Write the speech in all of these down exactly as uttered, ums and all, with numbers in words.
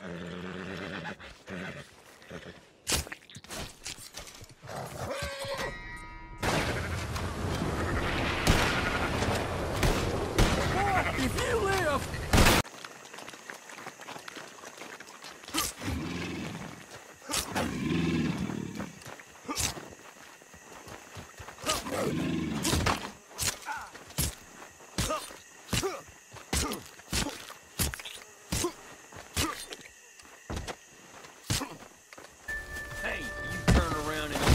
If you live! Hey, you turn around and...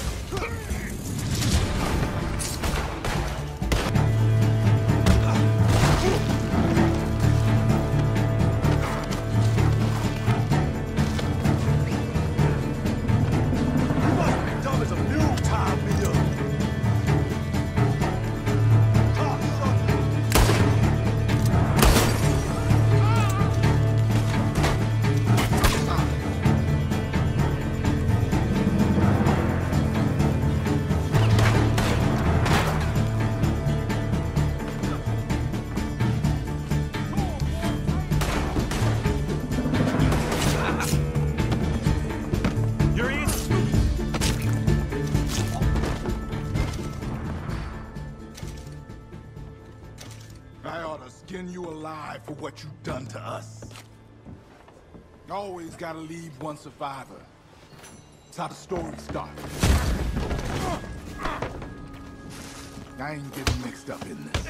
I ought to skin you alive for what you've done to us. Always gotta leave one survivor. That's how the story starts. I ain't getting mixed up in this.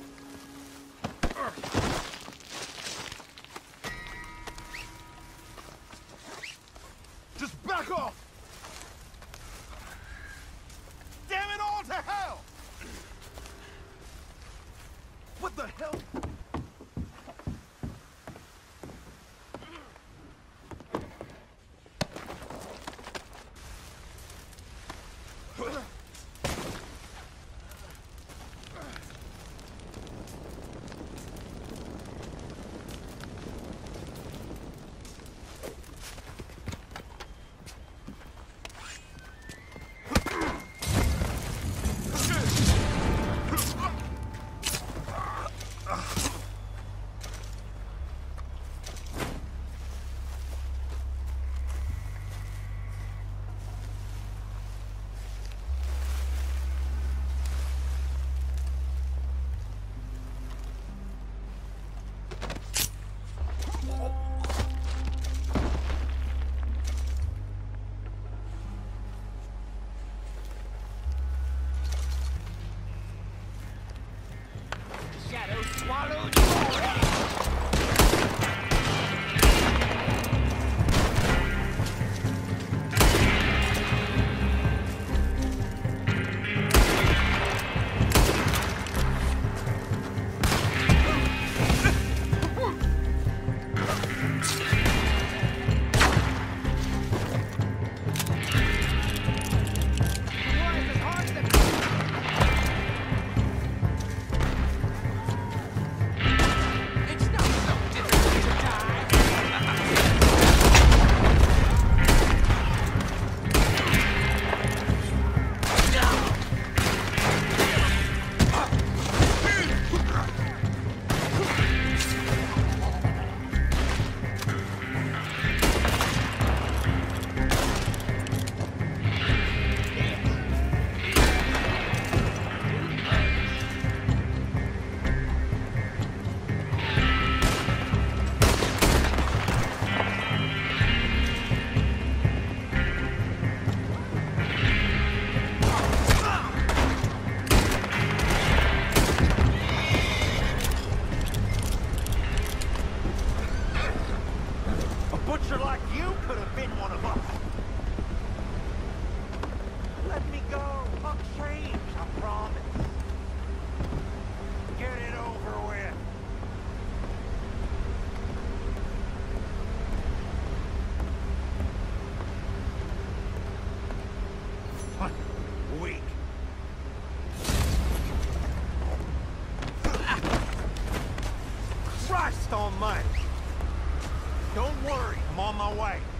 Just back off! Damn it all to hell! What the hell? Shadow swallowed you already! butcher like you could have been one of us. Let me go. I'll change, I promise. Get it over with. What? Weak. Christ almighty. Don't worry, I'm on my way.